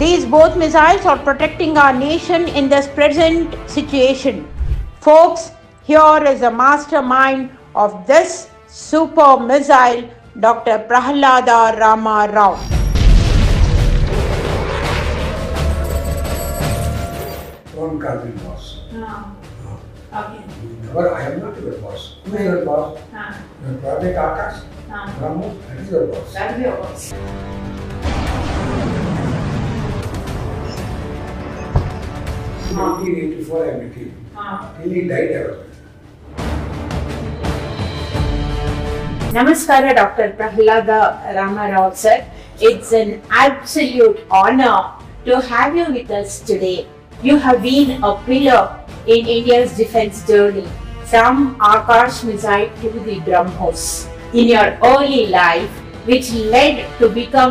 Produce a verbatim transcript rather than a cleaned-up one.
These both missiles are protecting our nation in this present situation. Folks, here is the mastermind of this super missile, Doctor Prahlada Ramarao. Don't call me boss. No. No. Okay. Never, I am not your boss. Who is your boss? Uh, Your project Akash? uh, Ramu, that is your boss. that is your boss. In nineteen eighty-four I met him. Uh, Till he died I was with him. Namaskara, Doctor Prahlada Ramarao, sir. It's an absolute honor to have you with us today. You have been a pillar in India's defense journey, from Akash missile to the BrahMos, in your early life, which led to become